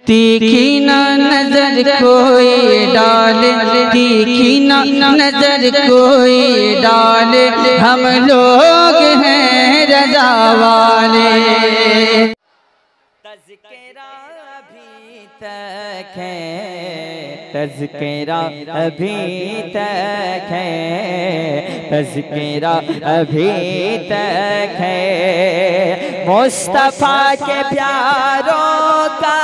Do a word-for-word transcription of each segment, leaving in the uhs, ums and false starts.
तीखी ना नजर कोई डाले, तीखी ना नजर कोई डाले, हम लोग हैं रज़ा वाले। तज़किरा अभी तक है, तज़किरा अभी तक है, तज़किरा अभी तक है, मुस्तफ़ा के प्यारों का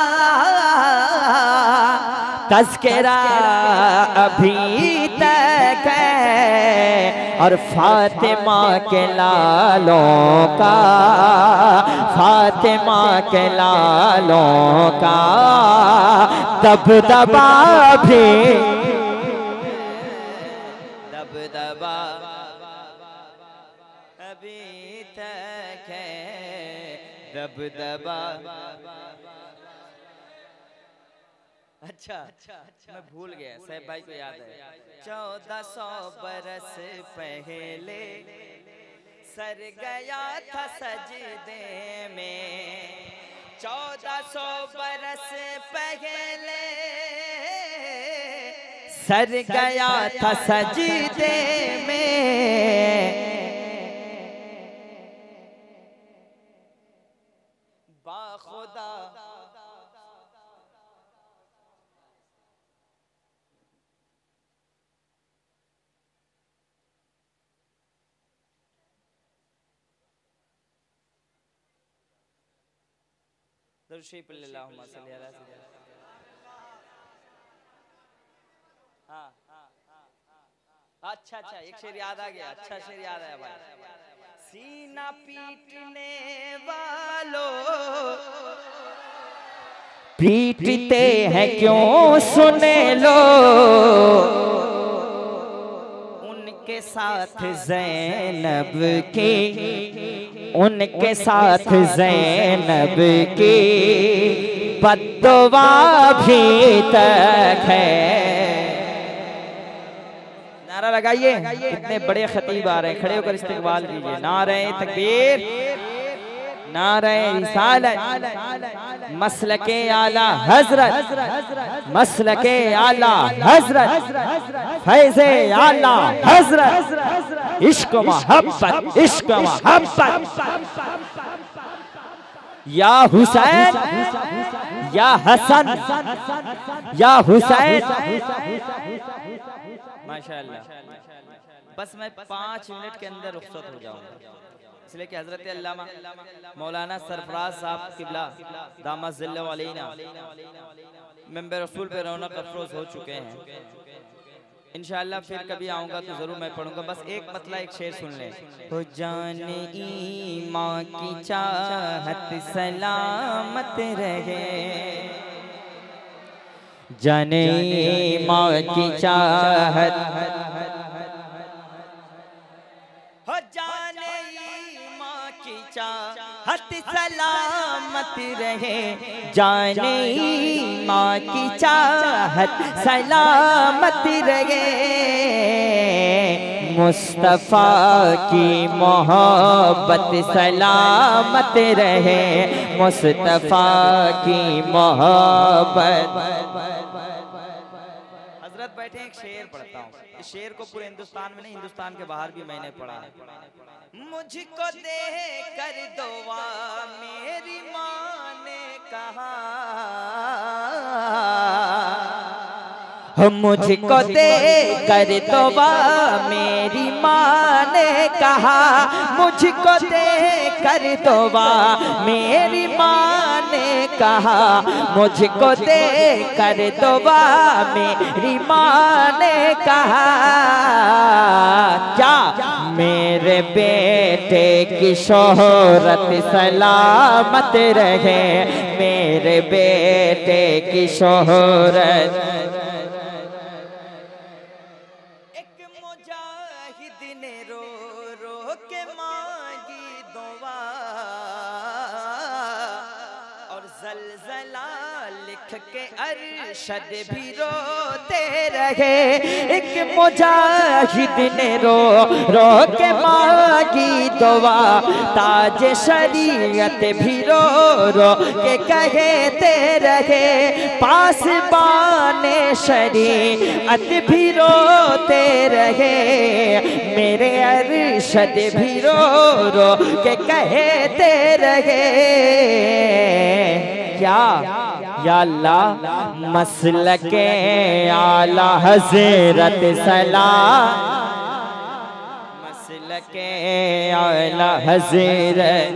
तज़किरा अभी तक है, और फातिमा के लालों का, फातिमा के लालों का दबदबा भी, दबदबा अभी तक है, दबदबा। अच्छा, मैं भूल गया, साहब भाई को याद है। चौदह सौ बरस पहले सर गया था सजदे में, चौदह सौ बरस पहले सर गया था सजदे में, बाखुदा हाँ अच्छा अच्छा, एक शेर याद आ गया, अच्छा शेर याद आया भाई। सीना पीटने वालों पीटते हैं क्यों सुने लो, उनके साथ ज़ैनब की, उनके साथ ज़ैनब की बद्दुआ भी तक है। नारा लगाइए, कितने बड़े खतीब आ रहे हैं, खड़े होकर इस्तिकबाल कीजिए। नारे तकबीर, नारे रिसालत, मसलके आला हजरत, मसलके आला हजरत, फैज़े आला हजरत, इश्क मोहब्बत, इश्क मोहब्बत। या हुसैन या हसन या हुसैन। माशाअल्लाह। बस मैं पाँच मिनट के अंदर रुखसत हो जाऊंगा, इसलिए कि हजरत अल्लामा मौलाना सरफराज साहब किबला दामत ज़िल्लतु अलैना मेंबर रसूल पे रौनक अफरोज हो चुके हैं। इंशाअल्लाह फिर कभी आऊँगा तो ज़रूर मैं पढ़ूंगा। बस एक मतला एक शेर सुन लें। हो जाने ईमां की चाहत सलामत रहे, जाने ईमां की चाहत, हो जाने ईमां की चाहत सलामत रहे, जाने ईमां की चाहत सलामत रहे, मुस्तफ़ा की मोहब्बत सलामत रहे, मुस्तफ़ा की मोहब्बत। हजरत बैठे, एक शेर पढ़ता हूँ। इस शेर को पूरे हिंदुस्तान में नहीं, हिंदुस्तान के बाहर भी मैंने पढ़ा है। मुझको दे कर दुआ मेरी माँ ने कहा, मुझको दे कर दुआ मेरी माँ ने कहा, मुझको दे कर दुआ मेरी माँ ने कहा, मुझको दे कर दुआ मेरी माँ ने कहा, क्या मेरे बेटे की शोहरत सलामत रहे, मेरे बेटे की शोहरत। लिख के अरशद भी रोते रहे। एक मुजाहिद ने रो रो के मांगी दुआ, ताज शरीयत भी रो रो के कहते रहे। पासबाने शरीयत भी रोते रहे, मेरे अरशद भी रो रो के कहते रहे। क्या या अल्लाह मसलके आला हज़रत सलाम, मसलके आला हज़रत,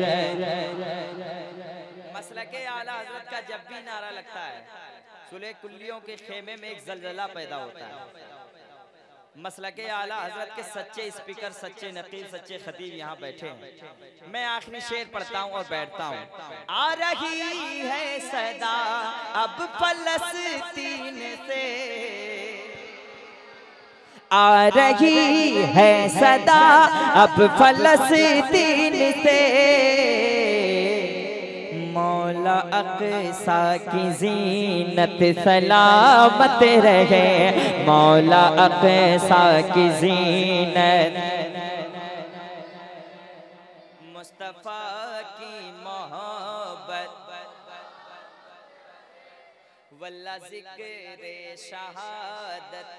मसलके आला हज़रत का जब भी नारा लगता है सुलह कुल्लियों के खेमे में एक जलजला पैदा होता है। मसलके आला हजरत के सच्चे स्पीकर, सच्चे नकीब, सच्चे खतीब यहाँ बैठे हैं। मैं आखिरी शेर पढ़ता हूँ और बैठता हूँ। आ रही है सदा अब फलस्तीन से, आ रही है सदा अब फलस्तीन से। मौला अक़सा की ज़ीनत सलामत रहे, मौला अक़सा की ज़ीनत, मुस्तफ़ा की मोहब्बत, वल्ला ज़िक्र शहादत,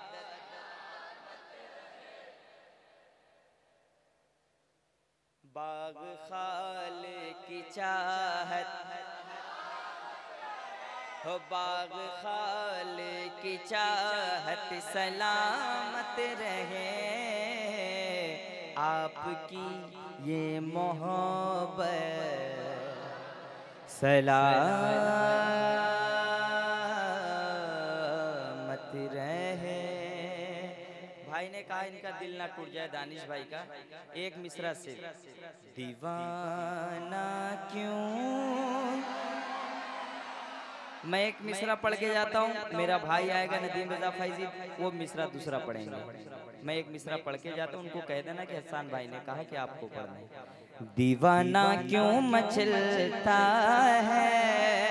बाग खाल की चाहत, हो बाग खाल की चाहत सलामत रहे। आपकी ये मोहब्बत सलामत रहे। भाई ने कहा इनका दिल ना टूट जाए, दानिश भाई का एक मिसरा से, दीवाना क्यों। मैं एक मिसरा पढ़ के जाता हूँ, मेरा भाई आएगा नदीम रजा फैजी, वो मिसरा दूसरा पढ़ेंगे। मैं एक मिसरा पढ़ के जाता हूँ, उनको कह देना कि हसन भाई ने कहा कि आपको पढ़ना है। दीवाना क्यों मचलता है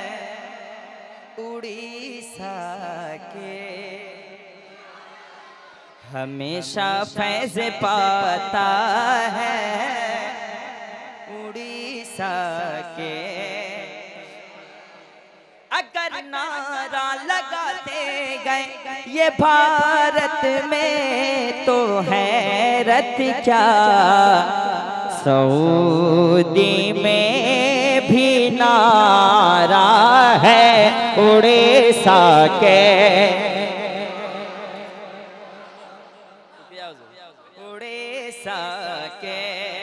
उड़ीसा के, हमेशा फैज़ पाता है उड़ीसा के। अगर नारा लगाते गए ये भारत में तो हैरत क्या, सऊदी में भी नारा है उड़ीसा के, उड़ीसा के।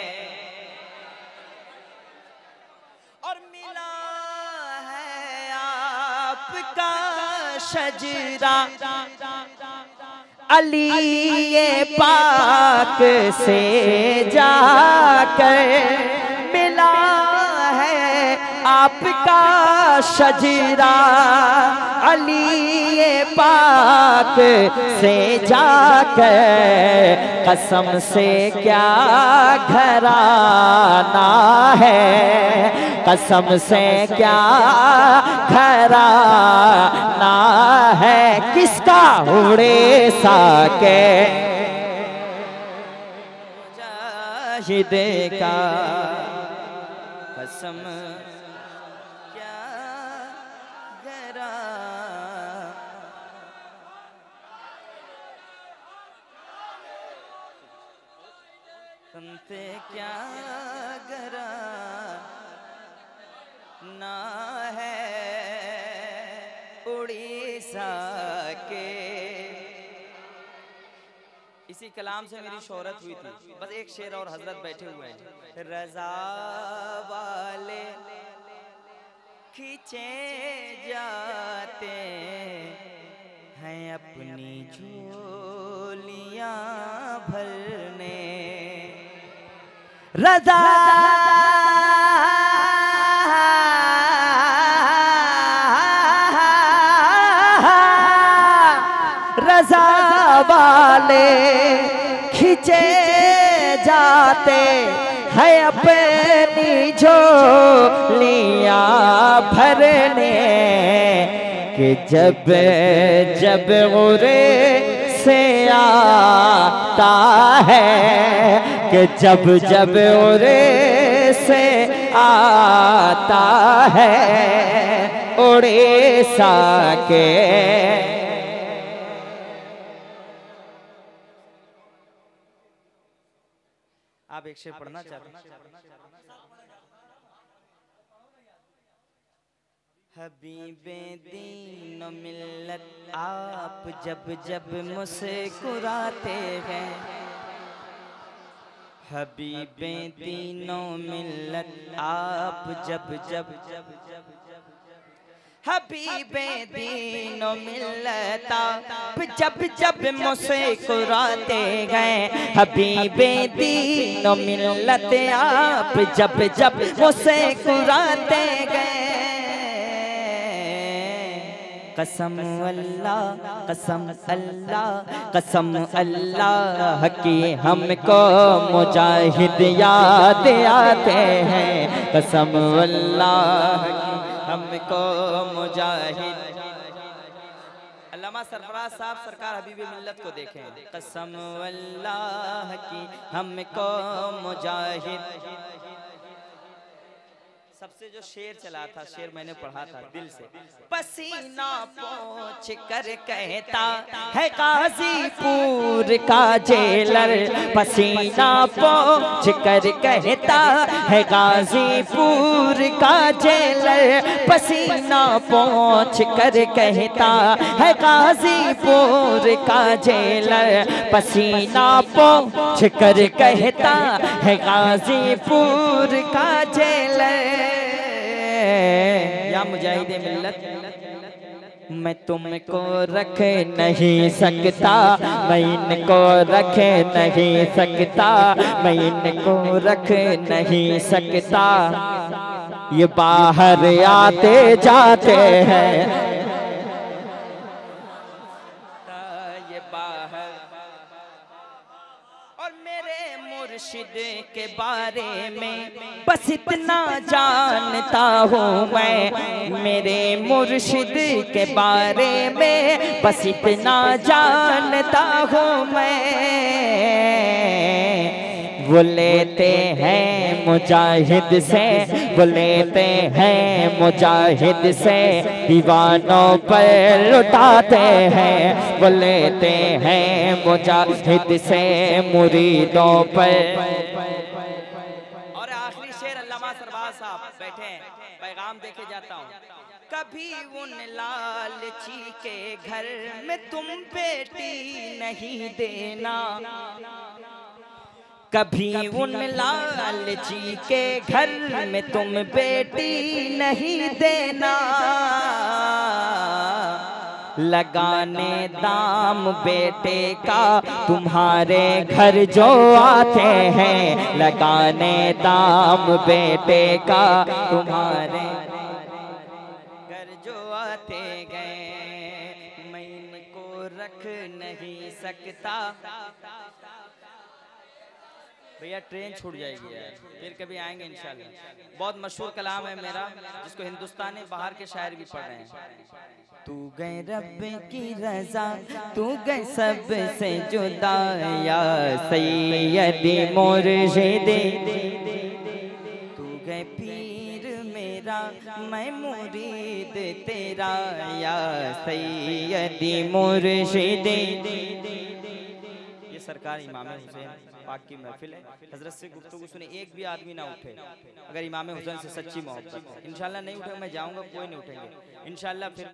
और मिला है आपका शजरा अली ये पाक से जाकर, मिला है आपका शजरा अली ये पाक से जाकर। कसम से क्या घराना है, कसम से क्या घराना है, किसका उड़ीसा के मुजाहिद का। कसम क्या घरा, सुनते क्या घरा ना है उड़ीसा के। इसी कलाम से मेरी शोहरत हुई थी। बस एक शेर और हजरत बैठे हुए हैं। रजा वाले खींचे जाते हैं अपनी झोलियां भरने, रजा रजा वाले खींचे जाते हैं अपनी झोलियां भरने। कि जब जब उरे से आता है, कि जब जब उरे से आता है उड़ीसा के। आप एक शेर पढ़ना चाहते हैं? हबीबे दीन मिल्लत आप जब जब मुस्कुराते हैं, हबीबे दीनो मिल्लत आप जब जब हबीबे दीनो मिल्लत आप जब जब मुस्कुराते हैं, हबीबे दीनो मिल्लत आप जब जब मुस्कुराते गए। कसम अल्लाह कसम अल्लाह कसम अल्लाह की हमको मुजाहिद याद आते हैं, कसम अल्लाह की हमको मुजाहिद। अल्लामा सरफराज साहब सरकार हबीबे मिल्लत को देखें, कसम अल्लाह की हमको मुजाहिद। सबसे जो शेर चला था, शेर मैंने पढ़ा था दिल से। पसीना पोंछ कर कहता है गाजीपुर का जेलर, पसीना पोंछ कर कहता है गाजीपुर का जेलर, पसीना पोंछ कर कहता है गाजीपुर का जेलर, पसीना पोंछ कर कहता है गाजीपुर का जेलर। या मुजाहिदे मिल्लत मैं तुमको रख नहीं सकता, मैं इनको रख नहीं सकता, मैं इनको रख नहीं सकता, ये बाहर आते जाते हैं, ये बाहर। और मेरे मुर्शिद के बारे में बस इतना जानता हूँ मैं, मेरे मुर्शिद के बारे में बस इतना जानता हूँ मैं। वो लेते हैं मुजाहिद से, वो लेते हैं मुजाहिद से, दीवानों पर लुटाते हैं, वो लेते हैं मुजाहिद से मुरीदों पर। और आखिरी शेर अल्लामा सरफराज साहब बैठे हैं, पैगाम देके जाता हूँ। कभी उन लालची के घर में तुम बेटी नहीं देना, कभी उन लालची के घर में तुम बेटी नहीं देना, लगाने दाम बेटे का तुम्हारे घर जो आते हैं, लगाने दाम बेटे का तुम्हारे घर जो आते गए, मैं इनको रख नहीं सकता। भैया ट्रेन छूट जाएगी यार, फिर कभी आएंगे इंशाल्लाह। बहुत मशहूर कलाम है मेरा, जिसको हिंदुस्तानी बाहर के शायर भी पढ़ रहे हैं। तू गए रब की रजा, तू गए सब से जुदा, या सैयदी मुर्शिदे, तू गए पीर मेरा मैं मुरीद तेरा, या सैयदी मुर्शिदे। ये सरकार इमाम हुसैन पाक की महफिल है, हजरत से गुफ्तगू सुने एक भी आदमी ना उठे अगर इमाम हुसैन से सच्ची मोहब्बत है। इंशाल्लाह नहीं उठे, मैं जाऊंगा, कोई नहीं उठेंगे इंशाल्लाह। फिर